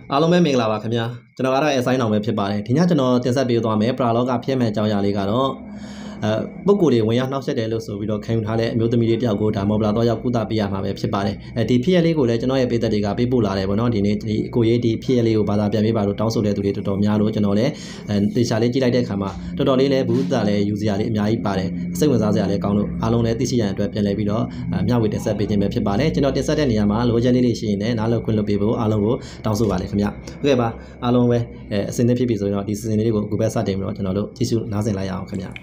အားလုံးပဲမင်္ဂလာပါခင်ဗျာကျွန်တော်ကတော့အဆိုင်အောင်ပဲဖြစ်ပါတယ်ဒီညကျွန်တော်တင်ဆက်ပေးသွားမယ်ပရာလောကဖြစ်မဲ့အကြောင်းအရာလေးကတော့ပုဂ္ဂိုလ်တွေဝင်ရောက်နှောက်ယှက်တယ်လို့ဆိုပြီးတော့ခံယူထားတဲ့အမျိုးသမီးတွေတယောက်ကိုဒါမော်ဘလာတော့ရောက်ကုသပေးရမှာပဲဖြစ်ပါတယ်ဒီဖြစ်ရလေးကိုလည်းကျွန်တော်ရဲ့ပေးသက်တွေကပေးပို့လာတယ်ပေါ့နော်ဒီနေ့ဒီကိုရေးဒီဖြစ်ရလေးကိုဘာသာပြန်ပေးပါလို့တောင်းဆိုတဲ့သူတွေတော်တော်များလို့ကျွန်တော်လည်းတေချာလေးကြည့်လိုက်တဲ့အခါမှာတော်တော်လေးလည်းဘူးတာလည်းယူစရာလေးအများကြီးပါတယ်စိတ်ဝင်စားစရာလေးကောင်းလို့အားလုံးလည်းသိရှိရတဲ့အတွက်ပြန်လဲပြီးတော့မျှဝေတင်ဆက်ပေးခြင်းပဲဖြစ်ပါတယ်ကျွန်တော်တင်ဆက်တဲ့နေရာမှာလိုချင်လေးတွေရှိရင်လည်းနားလည်ခွင့်လုပ်ပေးဖို့အားလုံးကိုတောင်းဆိုပါလေခင်ဗျဟုတ်ကဲ့ပါအားလုံးပဲအစင်းသစ်ဖြစ်ပြီဆိုရင်တော့ဒီစီစဉ်လေးကိုအခုပဲစတင်ပြီးတော့ကျွန်တော်တို့ကြည့်ရှုနားဆင်လိုက်ရအောင်ခင်ဗျ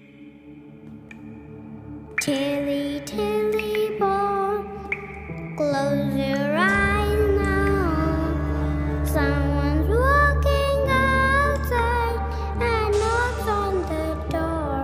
Tilly, Tilly boy, close your eyes now. Someone's walking outside and knocks on the door.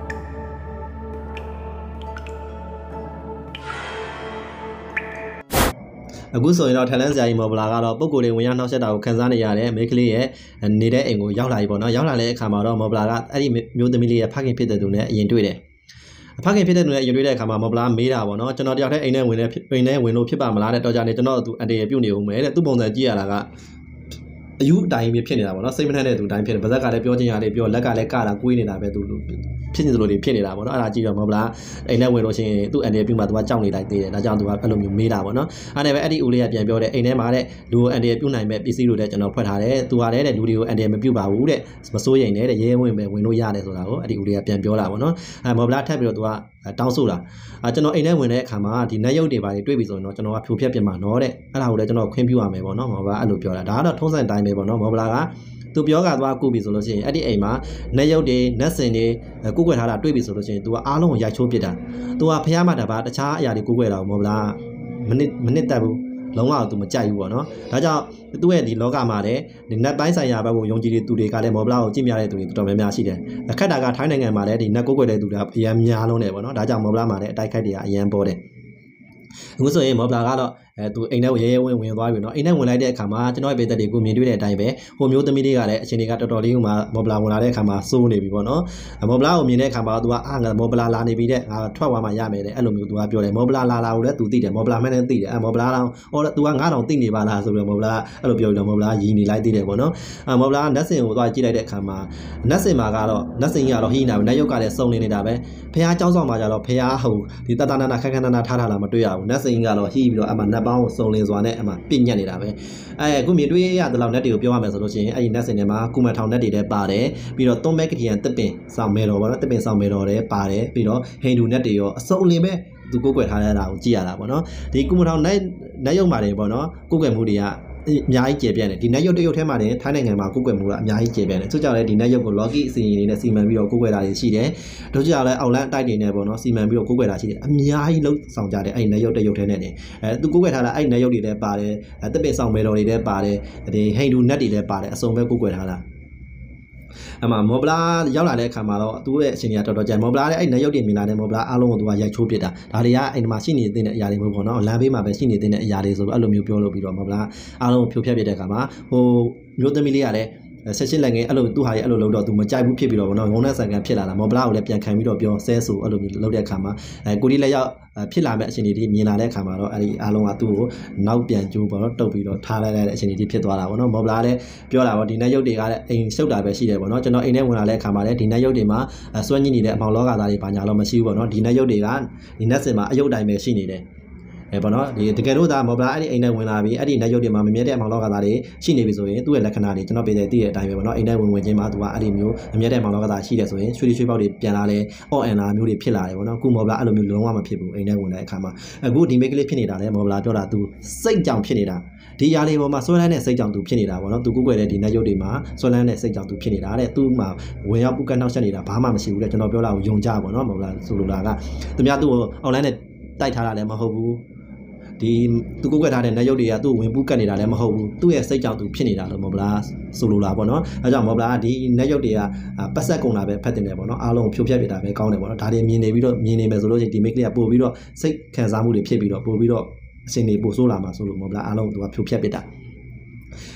အခုဆိုရင်တော့ထလန်းစရာကြီးမော်ဘလာကတော့ပုံကိုယ်လေးဝင်ရောက်နှောက်ယှက်တာကိုခန်းစားနေရတဲ့မိန်းကလေးရဲ့နေတဲ့အိမ်ကိုရောက်လာပြီပေါ့နော်ရောက်လာတဲ့အခါမှာတော့မော်ဘလာကအဲ့ဒီမျိုးသမီးလေးရဲ့ဖခင်ဖြစ်တဲ့သူနဲ့အရင်တွေ့တယ်ဖခင်ဖြစ်တဲ့သူနဲ့ရင်တွေ့တဲ့အခါမှာမော်ဘလာမေးတာပေါ့နော်ကျွန်တော်တယောက်တည်းအိမ်ထဲဝင်လို့ဖြစ်ပါမလားတဲ့တော့ကြနေကျွန်တော်သူအန်တီရပြုတ်နေဦးမယ်တဲ့သူ့ပုံစံကြည့်ရတာကအယူအတိုင်းပဲဖြစ်နေတာပေါ့နော်စိတ်မနှံ့တဲ့သူတိုင်းဖြစ်တယ်ဗဇက်ကလည်းပြောချင်ရလေးပြောလက်ကလည်းကတာကွေးနေတာပဲသူဖြစ်နေသလိုတွေဖြစ်နေတာပေါ့နော်အဲ့ဒါကြည့်တော့မော်ဘလာအိမ်ထဲဝင်လို့ရှိရင်သူ့အန်တီရပြုတ်မှသူကကြောက်နေလိုက်သေးတယ်ဒါကြောင့်သူကအဲ့လိုမျိုးမေးတာပေါ့နော်အဲ့ဒါပဲအဲ့ဒီဦးလေးကပြန်ပြောတယ်အိမ်ထဲမှာတဲ့လူကိုအန်တီရပြုတ်နိုင်မဲ့ပစ္စည်းတွေလည်းကျွန်တော်ဖွက်ထားတယ်သူကလည်းတဲ့လူတွေကိုအန်တီရမပြုတ်ပါဘူးတဲ့မစိုးရိမ်နဲ့တဲ့ရဲဝင်ပဲဝင်လို့ရတယ်ဆိုတာကိုအဲ့ဒီဦးလေးကပြန်ပြောတာပေါ့နော်အဲ့မော်ဘလာထပ်ပြီးတော့သူကတောင်းဆိုတာကျွန်တော်အိမ်ထဲဝင်တဲ့အခါမှာဒီနက်ရုပ်တွေပါတွေတွေ့ပြီဆိုရင်တော့ကျွန်တော်ကဖြိုဖျက်ပြင်မှာနော်တဲ့အဲ့ဒါကိုလည်းကျွန်တော်ခွင့်ပြုရမယ်ပေါ့နော်မော်ဘလာအဲ့လိုပြောတာဒါကတော့ထုံးစံတိုင်းပဲပေါ့နော်မော်ဘလာကသူပြောကသွားကုပြီဆိုလို့ရှိရင်အဲ့ဒီအိမ်မှာနက်ရုပ်တွေနက်စင်တွေကုကွယ်ထားတာတွေ့ပြီဆိုလို့ရှိရင် तू ကအားလုံးကိုရိုက်ချိုးပစ်တာ तू ကဖះမှာတပါတခြားအရာတွေကုကွယ်တာကိုမော်ဘလာမနစ်တက်ဘူးလုံးဝသူမကြိုက်ဘူးပေါ့နော်ဒါကြောင့်သူ့ရဲ့ဒီလောကမှာလည်းဒီနက်ပိုင်းဆိုင်ရာဘက်ကိုယုံကြည်တဲ့သူတွေကလည်းမော်ဘလာကိုကြည့်မြတဲ့သူတွေတော်တော်များများရှိတယ်အခက်တာကထိုင်းနိုင်ငံမှာလည်းဒီနက်ကုကွယ်တဲ့သူတွေအများများလုံးတယ်ပေါ့နော်ဒါကြောင့်မော်ဘလာမှာလည်းအတိုက်ခိုက်တွေကအရန်ပေါ်တယ်အခုဆိုရင်မော်ဘလာကတော့သူအိမ်ထဲကိုရဲရဲဝင်သွားပြီเนาะအိမ်ထဲဝင်လိုက်တဲ့အခါမှာကျွန်တော်ရဲ့ပေးသက်တွေကိုမြင်တွေ့တဲ့အတိုင်းပဲဟိုမျိုးသမီးတွေကလည်းအချိန်တွေကတော်တော်လေးမှမော်ဘလာဝင်လာတဲ့အခါမှာစိုးနေပြီပေါ့နော်မော်ဘလာကိုမြင်တဲ့အခါမှာသူကငါမော်ဘလာလာနေပြီတဲ့ငါထွက်သွားမှရမယ်တဲ့အဲ့လိုမျိုးသူကပြောတယ်မော်ဘလာလာကိုလည်းသူသိတယ်မော်ဘလာမှန်းလည်းသိတယ်မော်ဘလာတော့သူကငါတော့သိနေပါလားဆိုပြီးမော်ဘလာအဲ့လိုပြောပြီးတော့မော်ဘလာရီနေလိုက်သေးတယ်ပေါ့နော်မော်ဘလာနတ်စင်ကိုသွားကြည့်လိုက်တဲ့အခါမှာနတ်စင်မှာကတော့နတ်စင်ကြီးကတော့ဟိနေတာပဲနတ်ရုပ်ကလည်းစုံနေတာပဲဖះเจ้าဆောင်မှာကြတော့ဖះဟိုဒီတတနာနာခက်ခက်နာနာထားတာမတွေ့ရဘူးနတ်စင်ကြီးကတော့ဟိပြီးတော့အမှနတ်ပေါင်းကိုစုံလင်စွာနဲ့အမှပြညက်နေတာပဲအခုမြင်တွေ့ရတဲ့လောက် net တွေကိုပြောရမယ်ဆိုလို့ရှိရင်အဲ့ဒီ net စင်ထဲမှာကုမထောင် net တွေလည်းပါတယ်ပြီးတော့သွန်မဲကတိယန်တစ်ပင်ဆောင်မဲတော်ပေါ့နော်တစ်ပင်ဆောင်မဲတော်လည်းပါတယ်ပြီးတော့ဟိန္ဒူ net တွေရောအစုံအလင်ပဲသူကိုယ်ကွယ်ထားတဲ့တာကိုကြည့်ရတာပေါ့နော်ဒီကုမထောင် net ရုပ်ပါတယ်ပေါ့နော်ကိုယ်ကွယ်မှုတွေကအများကြီးကျေပြန့်တယ်ဒီနက်ရုပ်တရုပ်ထဲမှာထိုင်းနိုင်ငံမှာကိုယ်ကွယ်မှုကအများကြီးကျေပြန့်တယ်သူကြောင့်လည်းဒီနက်ရုပ်ကို logic အစီအရင်နဲ့စီမံပြီးတော့ကိုယ်ကွယ်တာတွေရှိတယ်တို့ကြောင့်လည်းအောက်လန်းအတိုက်တွေနဲ့ပေါ့နော်စီမံပြီးတော့ကိုယ်ကွယ်တာရှိတယ်အများကြီးလုံးဆောင်ကြတယ်အဲ့ဒီနက်ရုပ်တရုပ်ထဲနဲ့သူကိုယ်ကွယ်ထားတာအဲ့ဒီနက်ရုပ်တွေလည်းပါတယ်တစ်ပင်ဆောင်မဲတော်တွေလည်းပါတယ်ဒီဟိန္ဒူနက်တွေလည်းပါတယ်အစုံပဲကိုယ်ကွယ်ထားတာအမှမော်ဘလာရောက်လာတဲ့အခါမှာတော့သူ့ရဲ့အချိန်ကြီးတော်တော်ကြာမော်ဘလာလည်းအဲ့နက်ရုပ်တွေမြင်လာတဲ့မော်ဘလာအားလုံးကိုသူကရိုက်ချိုးပစ်တာဒါတွေကအိမ်မှာရှိနေတဲ့အရာတွေမဟုတ်ဘူးเนาะလမ်းဘေးမှာပဲရှိနေတဲ့အရာတွေဆိုပြီးအဲ့လိုမျိုးပြောလို့ပြီးတော့မော်ဘလာအားလုံးကိုဖြိုဖျက်ပစ်တဲ့အခါမှာဟိုမျိုးသမီးလေးကလည်းဆက်ရှင်းလိုက်ငယ်အဲ့လိုသူ့ဟာကြီးအဲ့လိုလုပ်တော့သူမကြိုက်ဘူးဖြစ်ပြီးတော့ဘောနော်ငုံတဲ့ဆန်ကန်ဖြစ်လာတာမော်ဘလာကိုလည်းပြန်ခံပြီးတော့ပြောဆဲဆိုအဲ့လိုမျိုးလုပ်တဲ့အခါမှာကိုဒီလက်ရောက်ဖြစ်လာမဲ့အချိန်တွေမြင်လာတဲ့အခါမှာတော့အဲ့ဒီအားလုံးကသူ့ကိုနောက်ပြန်ကျိုးပေါ့နော်တုတ်ပြီးတော့ထားလိုက်တဲ့အချိန်တွေဖြစ်သွားတာပေါ့နော်မော်ဘလာလည်းပြောတာပေါ့ဒီနက်ရုပ်တွေကလည်းအိမ်ရှုပ်တာပဲရှိတယ်ပေါ့နော်ကျွန်တော်အိမ်ထဲဝင်လာတဲ့အခါမှာလည်းဒီနက်ရုပ်တွေမှာစွန့်ညစ်နေတဲ့အမောင်လောကသားတွေဘာညာတော့မရှိဘူးပေါ့နော်ဒီနက်ရုပ်တွေကဒီနက်စင်မှာအယုတ်တိုင်းပဲရှိနေတယ်ပေါ့နော်ဒီတကယ်လို့ဒါမော်ဘလာအဲ့ဒီအိမ်ထဲဝင်လာပြီးအဲ့ဒီနက်ရုပ်တွေမှာမမြဲတဲ့အမောင်လောကသားတွေရှိနေပြီဆိုရင်သူ့ရဲ့လက္ခဏာတွေကျွန်တော်ပြတဲ့သိတဲ့အတိုင်းပဲပေါ့နော်အိမ်ထဲဝင်ချင်းမှာသူကအဲ့ဒီမျိုးမမြဲတဲ့အမောင်လောကသားရှိတယ်ဆိုရင်ရွှေပေါက်တွေပြန်လာတယ်အော့အန်လာမျိုးတွေဖြစ်လာတယ်ပေါ့နော်အခုမော်ဘလာအဲ့လိုမျိုးလုံးဝမဖြစ်ဘူးအိမ်ထဲဝင်တဲ့အခါမှာအခုဒီမိတ်ကလေးဖြစ်နေတာလဲမော်ဘလာပြောတာသူစိတ်ကြောင်ဖြစ်နေတာဒီຢာလေးပေါ်မှာဆွဲလန်းတဲ့စိတ်ကြောင်သူဖြစ်နေတာပေါ့နော်သူကုကွယ်တဲ့ဒီနက်ရုပ်တွေမှာဆွဲလန်းတဲ့စိတ်ကြောင်သူဖြစ်နေတာတဲ့သူ့မှာဝင်ရောက်ပုကနှောက်ချက်နေတာဘာမှမရှိဘူးတဲ့ကျွန်တော်ပြောတာကိုယုံကြပါတော့မော်ဘလာဆိုလိုတာကသူများသူ့ကိုအွန်လိုင်းနဲ့တိုက်ထားတာလည်းမဟုတ်ဘူးဒီသူကိုယ်ကွက်ထားတဲ့နက်ရုပ်တွေကသူ့ဝင်ပူးကတ်နေတာလည်းမဟုတ်ဘူးသူ့ရဲ့စိတ်ကြောင့်သူဖြစ်နေတာလို့မော်ဘလာဆိုလိုတာပေါ့နော်အဲကြောင့်မော်ဘလာကဒီနက်ရုပ်တွေကပတ်ဆက်ကုန်တာပဲဖတ်တင်တယ်ပေါ့နော်အားလုံးဖြိုဖျက်ပြတာပဲကောင်းတယ်ပေါ့နော်ဒါတွေမြင်နေပြီးတော့မြင်နေမယ်ဆိုလို့ရှိရင်ဒီမိတ်ကလေးကပို့ပြီးတော့စိတ်ခံစားမှုတွေဖြစ်ပြီးတော့ပို့ပြီးတော့အချိန်တွေပို့ဆိုးလာမှာဆိုလို့မော်ဘလာအားလုံးသူကဖြိုဖျက်ပြတာ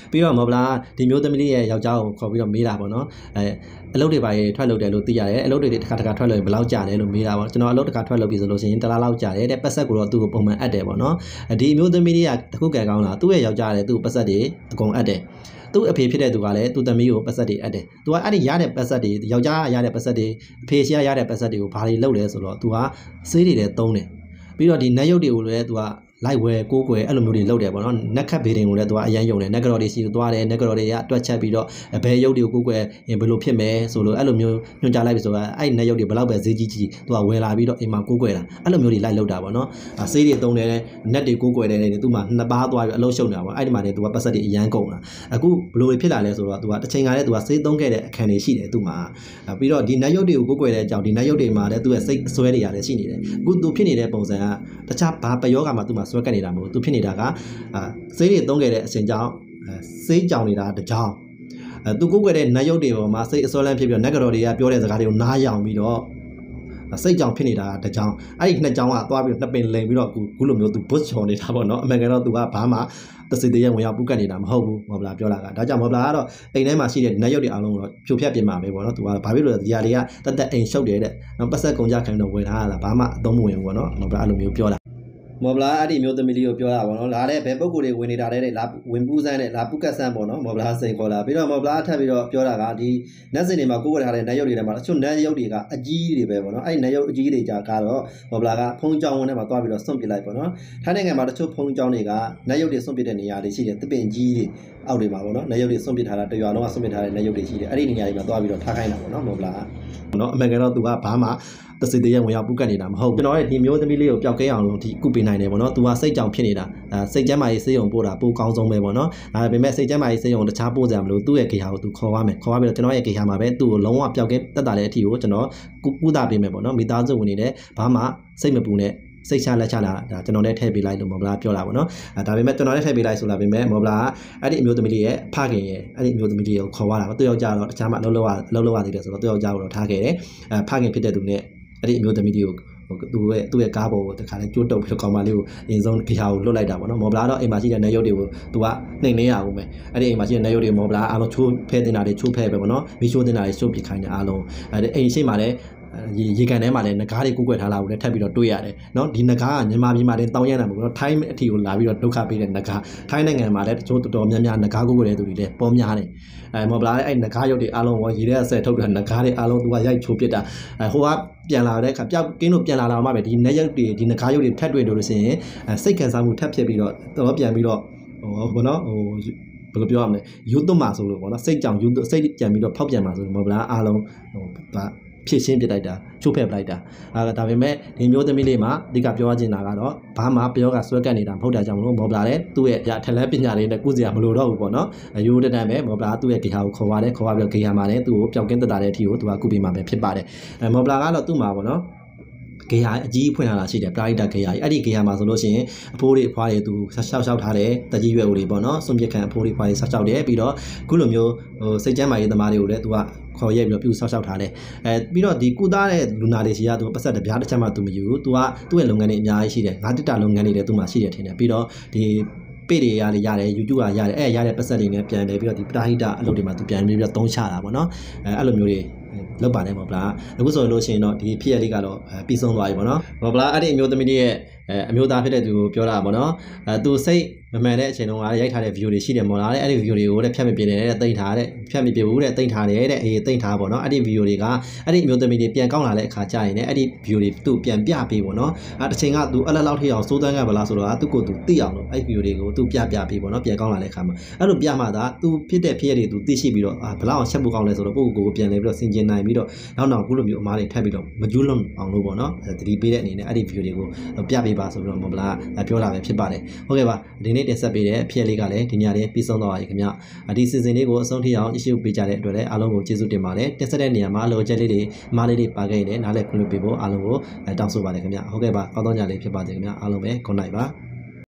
ပြီးတော့မော်ဘလာဒီမျိုးသမီးလေးရဲ့ယောက်ျားကိုခေါ်ပြီးတော့မေးတာပေါ့နော်အလုပ်တွေပါထွက်လုပ်တယ်လို့သိရတယ်အလုပ်တွေတစ်ခါထွက်လို့ဘယ်လောက်ကြာလဲလို့မေးတာပေါ့ကျွန်တော်အလုပ်တစ်ခါထွက်လုပ်ပြီဆိုလို့ရှိရင်တစ်လားလောက်ကြာတယ်တဲ့ပတ်ဆက်ကိုတော့သူ့ကိုပုံမှန်အပ်တယ်ပေါ့နော်ဒီမျိုးသမီးလေးကတခုကဲကောင်းလားသူ့ရဲ့ယောက်ျားလည်းသူ့ပတ်ဆက်တွေအကုန်အပ်တယ်သူ့အဖေဖြစ်တဲ့သူကလည်းသူ့သမီးကိုပတ်ဆက်တွေအပ်တယ်သူကအဲ့ဒီရတဲ့ပတ်ဆက်တွေယောက်ျားရတဲ့ပတ်ဆက်တွေအဖေရှိရတဲ့ပတ်ဆက်တွေကိုဘာတွေလုပ်လဲဆိုတော့သူကဆေးတွေလည်းသုံးတယ်ပြီးတော့ဒီနတ်ရုပ်တွေကိုလည်းသူကလိုက်ဝဲကိုးကွယ်အဲ့လိုမျိုးတွေလုပ်တယ်ပေါ့နော်နက်ခတ်ဘေးတင်ကိုလည်းသူကအရန်ယုံတယ်နက်ကြော်တွေစီသွားတယ်နက်ကြော်တွေကတွက်ချက်ပြီးတော့ဘယ်ရုပ်တွေကိုကိုးကွယ်ဘယ်လိုဖြစ်မယ်ဆိုလို့အဲ့လိုမျိုးညွှန်ကြားလိုက်ပြီဆိုတော့အဲ့နက်ရုပ်တွေဘယ်လောက်ပဲဈေးကြီးကြီးသူကဝယ်လာပြီးတော့အိမ်မှာကိုးကွယ်တာအဲ့လိုမျိုးတွေလိုက်လုပ်တာပေါ့နော်ဆေးတွေသုံးတယ်နက်တွေကိုးကွယ်တယ်သူမှနှစ်ပါးသွားပြီးအလုံးရှုံနေတာပေါ့အဲ့ဒီမှာနေသူကပတ်ဆက်တွေအရန်ကုန်တာအခုဘယ်လိုဖြစ်လာလဲဆိုတော့သူကတစ်ချိန်ကလည်းသူကဆေးသုံးခဲ့တဲ့အခန်းတွေရှိတယ်သူမှပြီးတော့ဒီနက်ရုပ်တွေကိုကိုးကွယ်တဲ့အကြောင်းဒီနက်ရုပ်တွေမှာလည်းသူရဲ့စိတ်အစွဲတွေရတယ်ရှိနေတယ်အခုသူဖြစ်နေတဲ့ပုံစံကတခြားဘာပယောဂမှာသူမှဆွဲကပ်နေတာမဟုတ်သူဖြစ်နေတာကဆေးတွေသုံးခဲ့တဲ့အစဉ်ကြောင့်ဆေးကြောင်နေတာတကြောင်သူကိုယ်ကွယ်တဲ့နတ်ရုပ်တွေပေါ်မှာစိတ်အစောလန့်ဖြစ်ပြီးတော့နတ်ကတော်တွေကပြောတဲ့စကားတွေကိုနားယောင်ပြီးတော့စိတ်ကြောင်ဖြစ်နေတာတကြောင်အဲ့ဒီနှစ်ကြောင်ကသွားပြီးနှစ်ပင်လိန်ပြီးတော့ခုလိုမျိုးသူဘွတ်ချော်နေတာပေါ့နော်အမှန်ကတော့သူကဘာမှတစိတရဝင်ရောက်ပူးကတ်နေတာမဟုတ်ဘူးမော်ဘလာပြောတာကဒါကြောင့်မော်ဘလာကတော့အိမ်ထဲမှာရှိတဲ့နတ်ရုပ်တွေအားလုံးတော့ဖြိုဖျက်ပြင်မှာပဲပေါ့နော်သူကဘာဖြစ်လို့ဒီဟာတွေကတက်အိမ်ရှုပ်တယ်တဲ့နောက်ပတ်ဆက်ကုန်ကြခံတော့ဝယ်ထားရတာဘာမှအသုံးမဝင်ဘူးပေါ့နော်မော်ဘလာအဲ့လိုမျိုးပြောတာမော်ဘလာအဲ့ဒီမျိုးသမီးလေးကိုပြောတာပေါ့နော်လာတဲ့ဘယ်ပုဂ္ဂိုလ်တွေဝင်နေတာလဲလာဝင်ပူးစမ်းနဲ့လာပူးကတ်ဆန်းပေါ့နော်မော်ဘလာစိန်ခေါ်လာပြီးတော့မော်ဘလာထပ်ပြီးတော့ပြောတာကဒီနတ်စင်တွေမှာကိုယ်ကိုယ်ထားတဲ့နတ်ရုပ်တွေထဲမှာတချို့နတ်ရုပ်တွေကအကြီးတွေပဲပေါ့နော်အဲ့ဒီနတ်ရုပ်အကြီးတွေကြကတော့မော်ဘလာကဖုံးကြောင်းဝင်ထဲမှာသွားပြီးတော့စွန့်ပစ်လိုက်ပေါ့နော်ထိုင်းနိုင်ငံမှာတချို့ဖုံးကြောင်းတွေကနတ်ရုပ်တွေစွန့်ပစ်တဲ့နေရာတွေရှိတယ်တပင်ကြီးတွေအောက်တွေမှာပေါ့နော်နတ်ရုပ်တွေစွန့်ပစ်ထားတာတရွာလုံးကစွန့်ပစ်ထားတဲ့နတ်ရုပ်တွေရှိတယ်အဲ့ဒီနေရာတွေမှာသွားပြီးတော့ထားခိုင်းတာပေါ့နော်မော်ဘလာကနော်အမှန်ကတော့သူကဘာမှတစိတရဝင်ရောက်ပူးကတ်နေတာမဟုတ်ကျွန်တော်ရဲ့ဒီမျိုးသမီးလေးကိုပျောက်ကင်းအောင်လို့ဒီကုပေးနိုင်တယ်ပေါ့နော်သူကစိတ်ကြောင်ဖြစ်နေတာစိတ်ကျမ်းမာရေးစေးုံပို့တာပိုကောင်းဆုံးပဲပေါ့နော်ဒါပေမဲ့စိတ်ကျမ်းမာရေးစေးုံတခြားပို့ကြမလို့သူ့ရဲ့ခေဟာကိုသူခေါ်ရမယ်ခေါ်ရပြီးတော့ကျွန်တော်ရဲ့ခေဟာမှာပဲသူ့ကိုလုံးဝပျောက်ကင်းတက်တာတဲ့အထီကိုကျွန်တော်ကုသပေးမယ်ပေါ့နော်မိသားစုဝင်နေတဲ့ဘာမှစိတ်မပူနဲ့စိတ်ချလက်ချလာဒါကျွန်တော်လည်းထည့်ပေးလိုက်လို့မော်ဘလာပြောတာပေါ့နော်ဒါပေမဲ့ကျွန်တော်လည်းထည့်ပေးလိုက်ဆိုလာပေမဲ့မော်ဘလာကအဲ့ဒီအမျိုးသမီးလေးရဲ့ဖခင်ရဲ့အဲ့ဒီအမျိုးသမီးလေးကိုခေါ်ရတာပေါ့သူယောက်ျားတော့တခြားမှအလုပ်လုပ်ရသေးတယ်ဆိုတော့သူယောက်ျားကိုတော့ထားခဲ့တယ်ဖခင်ဖြစ်တဲ့သူနဲ့အဲ့ဒီအမျိုးသမီးလေးကိုသူ့ရဲ့ကားပေါ်ကိုတခါလဲကျိုးတုပ်ပြီးကောင်မလေးကိုအရင်ဆုံးခေဟာကိုလွတ်လိုက်တာပေါ့နော်မော်ဘလာတော့အိမ်မှာရှိတဲ့နေရုပ်တွေကိုသူကနှိမ်နေရအောင်ပဲအဲ့ဒီအိမ်မှာရှိတဲ့နေရုပ်တွေမော်ဘလာအားလုံးချိုးဖဲတင်တာတွေချိုးဖဲပဲပေါ့နော်မီးချိုးတင်တာတွေချိုးပစ်ခိုင်းတယ်အားလုံးအဲ့ဒီအိမ်ရှိမှလည်းရေကန်ထဲမှာလည်းငကားတွေကူးကွယ်ထားလာကိုလည်းထပ်ပြီးတော့တွေ့ရတယ်เนาะဒီငကားကမြန်မာပြည်မှာတင်တောင်းရမ်းတာမဟုတ်ဘူးเนาะထိုင်းအထီကိုလာပြီးတော့ဒုက္ခပေးတဲ့ငကားထိုင်းနိုင်ငံမှာလည်းတချို့တော်တော်များများငကားကူးကွယ်တဲ့သူတွေလည်းပေါ်များတယ်မော်ဘလာလည်းအဲ့ငကားရုပ်တွေအားလုံးရေထဲအဆက်ထုတ်တာငကားတွေအားလုံးသူကရိုက်ချိုးပစ်တာဟိုကပြန်လာတဲ့အခါပျောက်ကင်းတို့ပြန်လာလာမှပဲဒီနက်ရုပ်တွေဒီငကားရုပ်တွေထပ်တွေ့လို့ဆိုရင်စိတ်ခံစားမှုထပ်ဖြစ်ပြီးတော့တော်ပြန်ပြီးတော့ဘောနော်ဘယ်လိုပြောရမလဲယူသွတ်မှာဆိုလို့ပေါ့နော်စိတ်ကြောင်ယူသွတ်စိတ်ပြန်ပြီးတော့ဖောက်ပြန်မှာဆိုလို့မော်ဘလာအားလုံးဖြည့်ရှင်းပြလိုက်တာချိုးဖက်ပလိုက်တာဒါပေမဲ့ဒီမျိုးသမီးလေးမှာအဓိကပြောရချင်တာကတော့ဘာမှပြောကဆွဲကတ်နေတာမဟုတ်တာကြောင့်မလို့မော်ဘလာလည်းသူ့ရဲ့ထက်လန်းပညာလေးနဲ့ကုစရာမလိုတော့ဘူးပေါ့နော်ရိုးတတန်ပဲမော်ဘလာသူ့ရဲ့ဂေဟာကိုခေါ်ရတယ်ခေါ်ရပြီးတော့ဂေဟာမှာလည်းသူ့ကိုပျောက်ကင်းတက်တာတဲ့အထိကိုသူကကုပေးမှာပဲဖြစ်ပါတယ်မော်ဘလာကတော့သူ့မှာပေါ့နော်ဂေဟာအကြီးဖွင့်လာတာရှိတယ်ပရာဟိတဂေဟာအဲ့ဒီဂေဟာမှာဆိုလို့ရှိရင်အဖိုးတွေအဖွားတွေသူရှောက်ထားတယ်တကြီးရွယ်ဦးတွေပေါ့နော်စွန့်ပစ်ခံအဖိုးတွေဖွားတွေရှောက်တယ်ပြီးတော့ခုလိုမျိုးစိတ်ကျမ်းမာရေးသမားတွေကိုလည်းသူကခေါ်ရိုက်ပြီးတော့ပြုဆောက်ထားတယ်ပြီးတော့ဒီကုသားတဲ့လူနာတွေစီကသူပတ်သက်တပြားတစ်ချက်မှသူမယူဘူးသူကသူ့ရဲ့လုပ်ငန်းတွေအများကြီးရှိတယ်ငါးတစ်တာလုပ်ငန်းတွေလည်းသူ့မှာရှိတယ်ထင်တယ်ပြီးတော့ဒီပေတွေရတယ် YouTube ကရတယ်ရတဲ့ပတ်သက်တွေနဲ့ပြန်တယ်ပြီးတော့ဒီပရာဟိတအလုပ်တွေမှာသူပြန်ပြီးတော့သုံးချတာပေါ့နော်အဲ့လိုမျိုးတွေလောက်ပါတယ်မော်ဘလာအခုဆိုလို့ရှိရင်တော့ဒီဖြစ်ရလေးကတော့ပြီးဆုံးသွားပြီပေါ့နော်မော်ဘလာအဲ့ဒီအမျိုးသမီးရဲ့အမျိုးသားဖြစ်တဲ့သူကိုပြောတာပေါ့နော်သူစိတ်မမှန်တဲ့အချိန်တုန်းကရိုက်ထားတဲ့ view တွေရှိတယ်မော်လာတဲ့အဲ့ဒီ view တွေကိုလည်းဖြတ်မပြင်းနေတဲ့တိတ်ထားတဲ့ဖြတ်မပြဘူးတဲ့တိတ်ထားတယ်တဲ့အေးတိတ်ထားပေါ့နော်အဲ့ဒီ view တွေကအဲ့ဒီအမျိုးသမီးတွေပြန်ကောင်းလာတဲ့အခါကျရင်လည်းအဲ့ဒီ view တွေသူ့ပြန်ပြပေးပေါ့နော်တစ်ချိန်ကသူအဲ့လောက်ထိအောင်စိုးတန်းကဗလားဆိုတော့သူ့ကိုသူသိအောင်လို့အဲ့ view တွေကိုသူပြပေးပေါ့နော်ပြန်ကောင်းလာတဲ့အခါမှာအဲ့လိုပြမှသာသူဖြစ်တဲ့ဖြစ်ရတွေသူသိရှိပြီးတော့ဘလောက်အောင်ချက်ဖို့ကောင်းလဲဆိုတော့ကိုယ့်ကိုယ်ပြန်လဲပြီးတော့စင်ကျင်နိုင်ပြီးတော့နောက်ခုလိုမျိုးအမားတွေထပ်ပြီးတော့မကျူးလွန်အောင်လို့ပေါ့နော်သတိပေးတဲ့အနေနဲ့အဲ့ဒီ view တွေကိုပြပေးပါဆိုပြီးတော့မော်ဘလာပြောတာပဲဖြစ်ပါတယ်ဟုတ်ကဲ့ပါဒီနေ့တင်ဆက်ပေးတဲ့ဖြစ်လေးကလည်းဒီညလေးပြီးဆုံးသွားပါပြီခင်ဗျဒီစီစဉ်လေးကိုအဆုံးထိအောင်ကြည့်ရှုပေးကြတဲ့အတွက်လည်းအားလုံးကိုကျေးဇူးတင်ပါတယ်တင်ဆက်တဲ့နေရာမှာလိုချက်လေးတွေမားလေးတွေပါခဲ့ရင်လည်းနားလည်ခွင့်ပြုပေးဖို့အားလုံးကိုတောင်းဆိုပါတယ်ခင်ဗျဟုတ်ကဲ့ပါကောင်းသောညလေးဖြစ်ပါစေခင်ဗျအားလုံးပဲ good night ပါ